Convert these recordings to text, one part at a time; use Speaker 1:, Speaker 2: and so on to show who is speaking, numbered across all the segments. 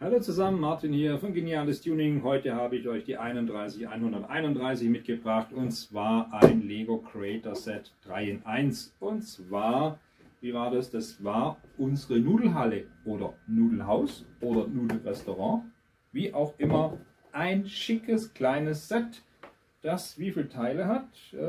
Speaker 1: Hallo zusammen, Martin hier von Geniales Tuning. Heute habe ich euch die 31131 mitgebracht und zwar ein Lego Creator Set 3 in 1. Und zwar, wie war das? Das war unsere Nudelhalle oder Nudelhaus oder Nudelrestaurant. Wie auch immer, ein schickes kleines Set, das wie viele Teile hat?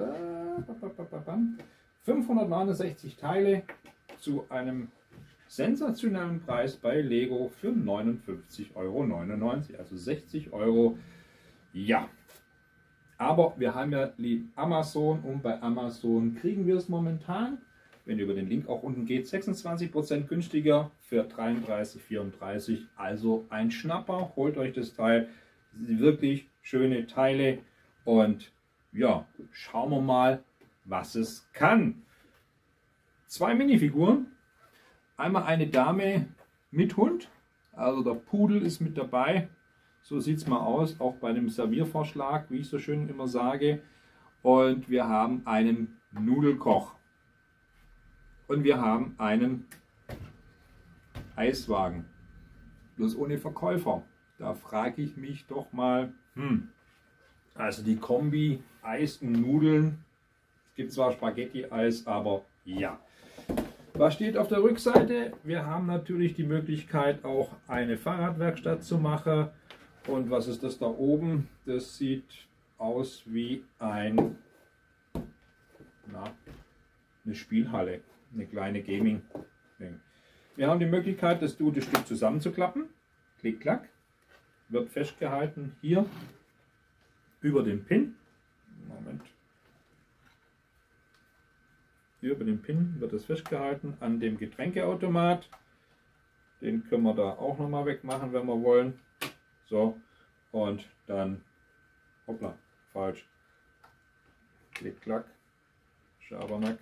Speaker 1: 569 Teile zu einem sensationellen Preis bei Lego für 59,99 €, also 60 €. Ja, aber wir haben ja Amazon und bei Amazon kriegen wir es momentan, wenn ihr über den Link auch unten geht, 26% günstiger für 33,34 €. Also ein Schnapper, holt euch das Teil, wirklich schöne Teile und ja, schauen wir mal, was es kann. 2 Minifiguren. Einmal eine Dame mit Hund, also der Pudel ist mit dabei, so sieht es mal aus, auch bei dem Serviervorschlag, wie ich so schön immer sage. Und wir haben einen Nudelkoch und wir haben einen Eiswagen, bloß ohne Verkäufer. Da frage ich mich doch mal, also die Kombi Eis und Nudeln, es gibt zwar Spaghetti-Eis, aber ja. Was steht auf der Rückseite? Wir haben natürlich die Möglichkeit, auch eine Fahrradwerkstatt zu machen. Und was ist das da oben? Das sieht aus wie eine Spielhalle, eine kleine Gaming. Wir haben die Möglichkeit, das gute Stück zusammenzuklappen. Klick, klack. Wird festgehalten hier über den Pin. Moment. Über den Pin wird es festgehalten an dem Getränkeautomat. Den können wir da auch nochmal wegmachen, wenn wir wollen. So, und dann, hoppla, falsch. Klick, klack, Schabernack.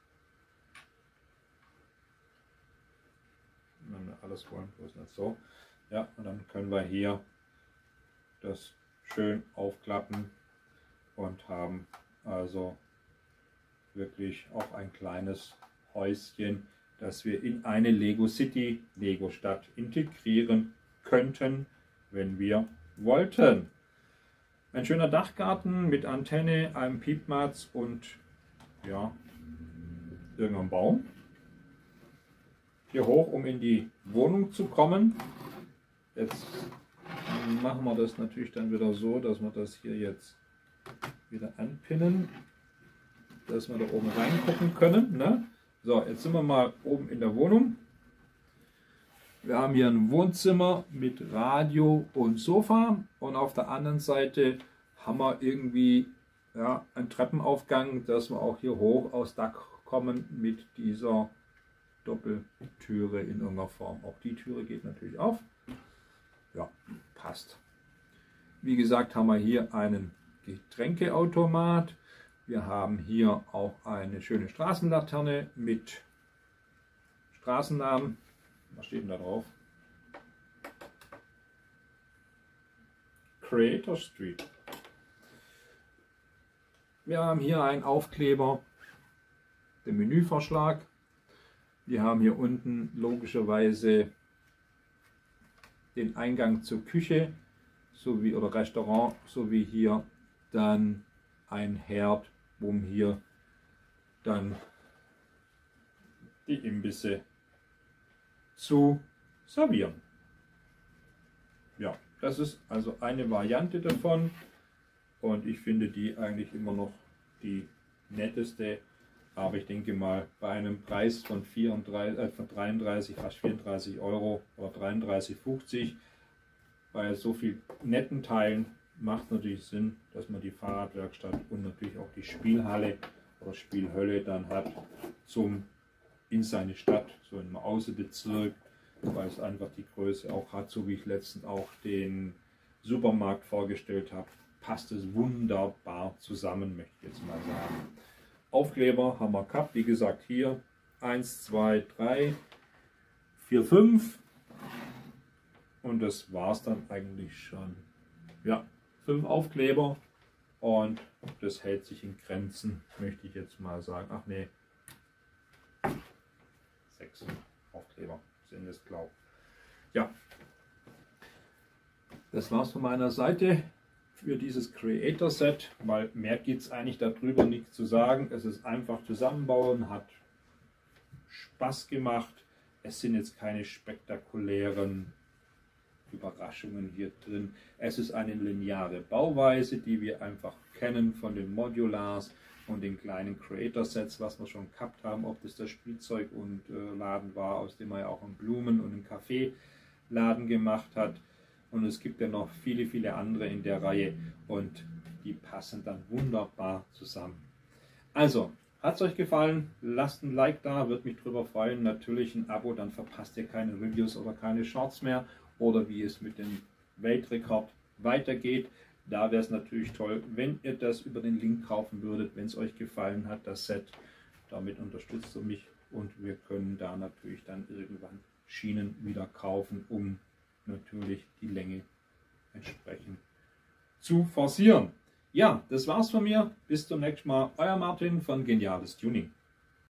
Speaker 1: Wenn wir alles wollen, bloß nicht so. Ja, und dann können wir hier das schön aufklappen und haben also wirklich auch ein kleines Häuschen, das wir in eine Lego City, Lego Stadt integrieren könnten, wenn wir wollten. Ein schöner Dachgarten mit Antenne, einem Piepmatz und ja, irgendeinem Baum. Hier hoch, um in die Wohnung zu kommen. Jetzt machen wir das natürlich dann wieder so, dass wir das hier jetzt wieder anpinnen, dass wir da oben reingucken können. Ne? So, jetzt sind wir mal oben in der Wohnung. Wir haben hier ein Wohnzimmer mit Radio und Sofa und auf der anderen Seite haben wir irgendwie einen Treppenaufgang, dass wir auch hier hoch aufs Dach kommen mit dieser Doppeltüre in irgendeiner Form. Auch die Türe geht natürlich auf. Ja, passt. Wie gesagt, haben wir hier einen Getränkeautomat. Wir haben hier auch eine schöne Straßenlaterne mit Straßennamen. Was steht denn da drauf? Creator Street. Wir haben hier einen Aufkleber, den Menüvorschlag. Wir haben hier unten logischerweise den Eingang zur Küche sowie oder Restaurant, sowie hier dann ein Herd, um hier dann die Imbisse zu servieren. Ja, das ist also eine Variante davon und ich finde die eigentlich immer noch die netteste, aber ich denke mal bei einem Preis von 33, fast 34 € oder 33,50 € bei so viel netten Teilen macht natürlich Sinn, dass man die Fahrradwerkstatt und natürlich auch die Spielhalle oder Spielhölle dann hat in seine Stadt, so im Außenbezirk, weil es einfach die Größe auch hat, so wie ich letztens auch den Supermarkt vorgestellt habe, passt es wunderbar zusammen, möchte ich jetzt mal sagen. Aufkleber haben wir gehabt, wie gesagt hier 1, 2, 3, 4, 5 und das war es dann eigentlich schon. Ja, 5 Aufkleber und das hält sich in Grenzen, möchte ich jetzt mal sagen. Ach nee, 6 Aufkleber sind es, glaube ich. Ja, das war's von meiner Seite für dieses Creator Set, weil mehr gibt es eigentlich darüber nicht zu sagen. Es ist einfach zusammenbauen, hat Spaß gemacht. Es sind jetzt keine spektakulären Überraschungen hier drin. Es ist eine lineare Bauweise, die wir einfach kennen von den Modulars und den kleinen Creator Sets, was wir schon gehabt haben, ob das der Spielzeug- und Laden war, aus dem man ja auch einen Blumen- und einen Kaffeeladen gemacht hat. Und es gibt ja noch viele, viele andere in der Reihe und die passen dann wunderbar zusammen. Also, hat es euch gefallen? Lasst ein Like da, würde mich drüber freuen. Natürlich ein Abo, dann verpasst ihr keine Reviews oder keine Shorts mehr. Oder wie es mit dem Weltrekord weitergeht. Da wäre es natürlich toll, wenn ihr das über den Link kaufen würdet, wenn es euch gefallen hat, das Set. Damit unterstützt ihr mich und wir können da natürlich dann irgendwann Schienen wieder kaufen, um natürlich die Länge entsprechend zu forcieren. Ja, das war's von mir. Bis zum nächsten Mal. Euer Martin von Geniales Tuning.